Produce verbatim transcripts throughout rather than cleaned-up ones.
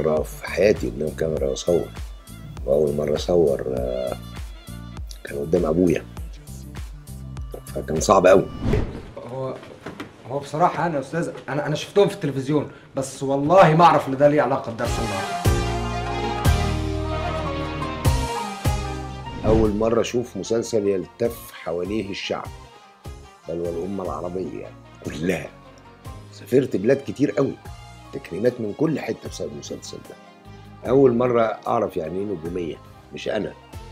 مرة في حياتي قدام كاميرا أصور، وأول مرة أصور كان قدام أبويا، فكان صعب أوي. هو هو بصراحة أنا يا أستاذ أنا أنا شفتهم في التلفزيون، بس والله ما أعرف إن ده ليه علاقة بدرس النهارده. أول مرة أشوف مسلسل يلتف حواليه الشعب، بل والأمة العربية يعني كلها. سافرت بلاد كتير قوي، تكريمات من كل حتة بسبب المسلسل ده. أول مرة أعرف يعني إيه نجومية، مش أنا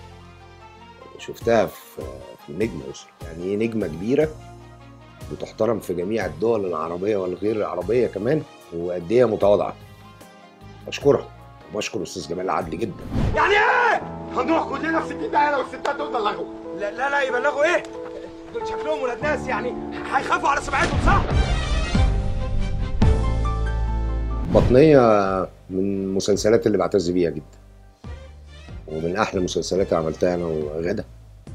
شفتها في في النجمة يسرا، يعني إيه نجمة كبيرة بتحترم في جميع الدول العربية والغير العربية كمان، وقد إيه متواضعة. بشكرها وبشكر الأستاذ جمال عدلي جدا. يعني إيه؟ هنروح كلنا في ستين دقيقة لو الستات دول بلغوا. لا لا لا يبلغوا إيه؟ دول شكلهم ولاد ناس، يعني هيخافوا على سمعتهم صح؟ بطنية من المسلسلات اللي بعتز بيها جدا، ومن أحلى المسلسلات اللي عملتها أنا وغادة.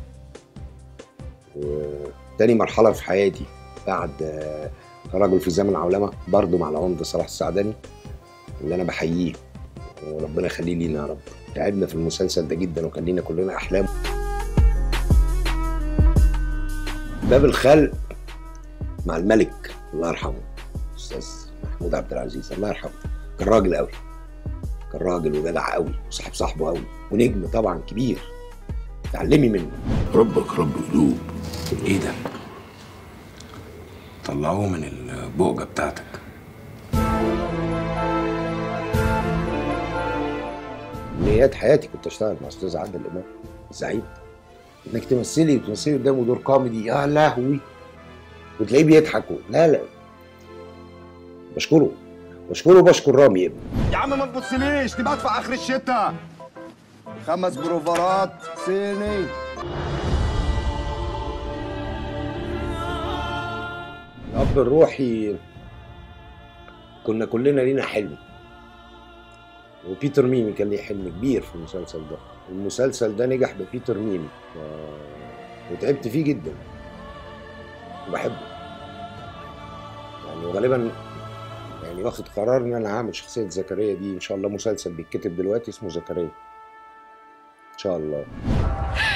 وتاني مرحلة في حياتي بعد رجل في زمن عولمة، برضه مع العمدة صلاح السعدني اللي أنا بحييه وربنا يخليه لينا يا رب. تعبنا في المسلسل ده جدا وكان لينا كلنا أحلام. باب الخلق مع الملك الله يرحمه أستاذ محمود عبد العزيز الله يرحمه، كان راجل قوي، كان راجل وجدع قوي وصاحب صاحبه قوي ونجم طبعا كبير، تعلمي منه. ربك رب قلوب. ايه ده؟ طلعوه من البؤجة بتاعتك. نيات حياتي كنت اشتغل مع استاذ عادل امام الزعيم. انك تمثلي وتمثلي قدامه دور كوميدي يا لهوي وتلاقيه بيضحك، لا لا بشكره بشكره بشكر رامي ابني. يا عم ما تبصليش، دي بدفع آخر الشتا. خمس بروفرات صيني. الأب الروحي كنا كلنا لينا حلم، وبيتر ميمي كان ليه حلم كبير في المسلسل ده. المسلسل ده نجح ببيتر ميمي و... وتعبت فيه جدا وبحبه يعني، وغالبا يعني واخد قرار ان انا هعمل شخصية زكريا دي ان شاء الله. مسلسل بيتكتب دلوقتي اسمه زكريا ان شاء الله.